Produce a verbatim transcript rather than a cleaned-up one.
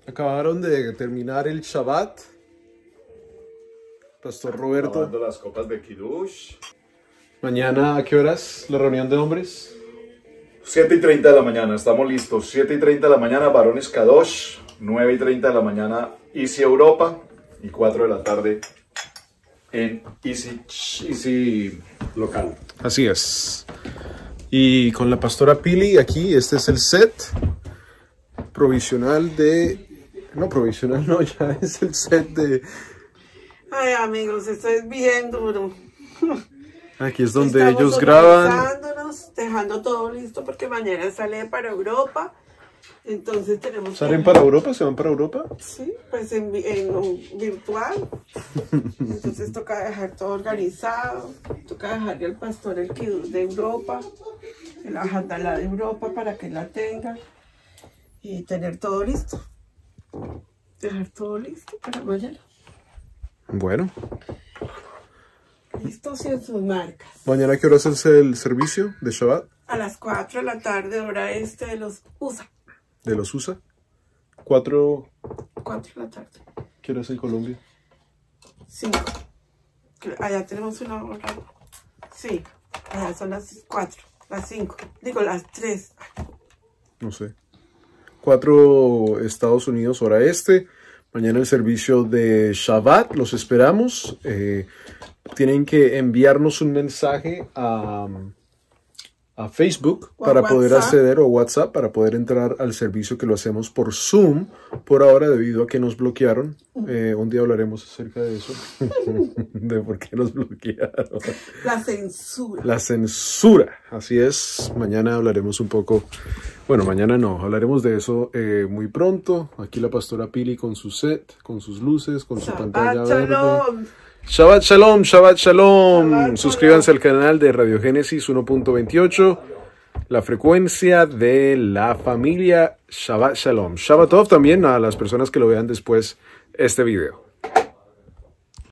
Acabaron de terminar el Shabbat. Pastor Roberto. Lavando las copas de Kiddush. Mañana, ¿a qué horas la reunión de hombres? siete y treinta de la mañana, estamos listos. siete y treinta de la mañana, varones Kadosh. nueve y treinta de la mañana, Easy Europa. Y cuatro de la tarde en Easy, Easy Local. Así es. Y con la pastora Pili aquí, este es el set provisional de... No, provisional no, ya es el set de... Ay, amigos, esto es bien duro. Aquí es donde Estamos ellos graban. organizándonos, dejando todo listo porque mañana sale para Europa. Entonces tenemos... ¿Salen que... para Europa? ¿Se van para Europa? Sí, pues en, en virtual. Entonces toca dejar todo organizado. Toca dejarle al pastor el kiddush de Europa, la jandalá de Europa para que la tenga. Y tener todo listo. Dejar todo listo para mañana. Bueno. Listos y en sus marcas. ¿Mañana a qué hora es el servicio de Shabbat? A las cuatro de la tarde, hora este de los U S A. ¿De los U S A? ¿Cuatro? cuatro de la tarde. ¿Qué hora es en Colombia? cinco. Allá tenemos una hora. Sí, allá son las cuatro, las cinco. Digo, las tres. No sé. cuatro Estados Unidos, hora este. Mañana el servicio de Shabbat. Los esperamos. Eh, tienen que enviarnos un mensaje a... a Facebook o para a poder WhatsApp. acceder o WhatsApp para poder entrar al servicio que lo hacemos por Zoom por ahora debido a que nos bloquearon. Eh, un día hablaremos acerca de eso, de por qué nos bloquearon. La censura. La censura, así es. Mañana hablaremos un poco, bueno, mañana no, hablaremos de eso eh, muy pronto. Aquí la pastora Pili con su set, con sus luces, con su Shabbat pantalla verde. Shalom. Shabbat Shalom, Shabbat Shalom. Shabbat Suscríbanse Shalom. al canal de Radio Génesis uno punto veintiocho, la frecuencia de la familia. Shabbat Shalom. Shabbat Tov también a las personas que lo vean después este video.